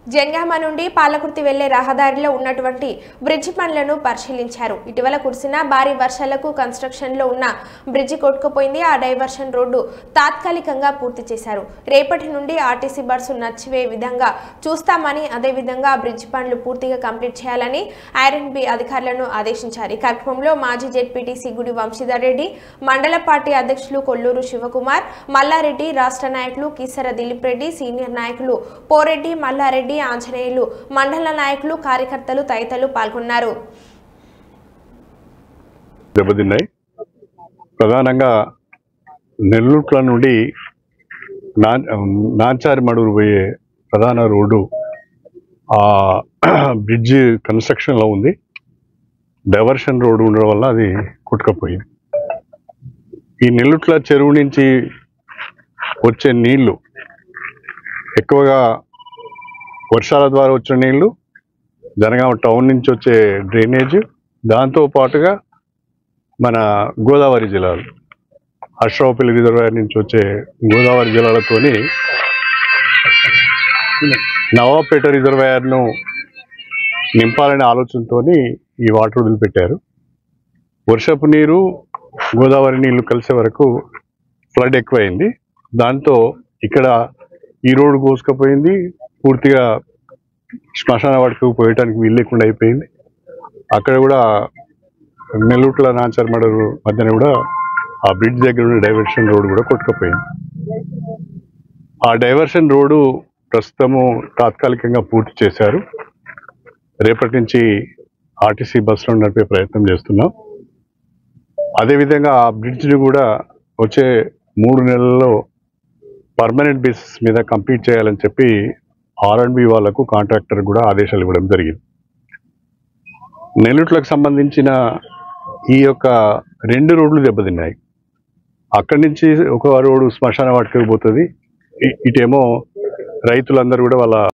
జంగామ నుండి పాలకుర్తి వెళ్లే రహదారిలో ఉన్నటువంటి బ్రిడ్జి పనులను పరిశీలించారు. ఇటీవల కురిసిన భారీ వర్షాలకు కన్స్ట్రక్షన్ లో ఉన్న బ్రిడ్జి కొట్టుకుపోయింది. ఆ డైవర్షన్ రోడ్డు తాత్కాలికంగా పూర్తి చేశారు. రేపటి నుండి ఆర్టీసీ బస్సు నడిచివే విధంగా చూస్తామని, అదే విధంగా బ్రిడ్జి పనులు పూర్తిగా కంప్లీట్ చేయాలని ఐరన్ బి అధికారులను ఆదేశించారు. ఈ కార్యక్రమంలో మాజీ జెడ్పీటీసీ గుడి వంశీధర్ రెడ్డి, మండల పార్టీ అధ్యక్షులు కొల్లూరు శివకుమార్, మల్లారెడ్డి, రాష్ట్ర నాయకులు కీసర దిలీప్ రెడ్డి, సీనియర్ నాయకులు పోరెడ్డి, మల్లారెడ్డి, ఆంజనేయులు, మండల నాయకులు, కార్యకర్తలు తదితరులు పాల్గొన్నారు. ప్రధానంగా నెల్లూట్ల నుండి నాంచారి మడూరు పోయే ప్రధాన రోడ్డు బ్రిడ్జ్ కన్స్ట్రక్షన్లో ఉంది. డైవర్షన్ రోడ్డు ఉండడం వల్ల అది కొట్టుకుపోయింది. ఈ నెల్లూట్ల చెరువు నుంచి వచ్చే నీళ్లు ఎక్కువగా వర్షాల ద్వారా వచ్చిన నీళ్లు, జనగామ టౌన్ నుంచి వచ్చే డ్రైనేజ్, దాంతో పాటుగా మన గోదావరి జిల్లాలు అశ్రావుపల్లి రిజర్వాయర్ నుంచి వచ్చే గోదావరి జిల్లాలతోని నవాపేట రిజర్వాయర్ను నింపాలనే ఆలోచనతో ఈ వాటర్ వదిలిపెట్టారు. వర్షపు నీరు గోదావరి నీళ్లు కలిసే వరకు ఫ్లడ్ ఎక్కువైంది. దాంతో ఇక్కడ ఈ రోడ్డు కోసుకుపోయింది. పూర్తిగా శ్మశాన వాటికి పోయటానికి వీలు లేకుండా అయిపోయింది. అక్కడ కూడా నెల్లూట్ల నాంచర్మడూరు మధ్యన కూడా ఆ బ్రిడ్జ్ దగ్గర ఉన్న డైవర్షన్ రోడ్డు కూడా కొట్టుకుపోయింది. ఆ డైవర్షన్ రోడ్డు ప్రస్తుతము తాత్కాలికంగా పూర్తి చేశారు. రేపటి నుంచి ఆర్టీసీ బస్సులో నడిపే ప్రయత్నం చేస్తున్నాం. అదేవిధంగా ఆ బ్రిడ్జ్ని కూడా వచ్చే 3 నెలల్లో పర్మనెంట్ బేసిస్ మీద కంప్లీట్ చేయాలని చెప్పి R&B వాళ్లకు, కాంట్రాక్టర్ కూడా ఆదేశాలు ఇవ్వడం జరిగింది. నెల్లూట్లకు సంబంధించిన ఈ యొక్క 2 రోడ్లు దెబ్బతిన్నాయి. అక్కడి నుంచి ఒక రోడ్డు శ్మశాన వాటికి పోతుంది. ఇటేమో రైతులందరూ కూడా వాళ్ళ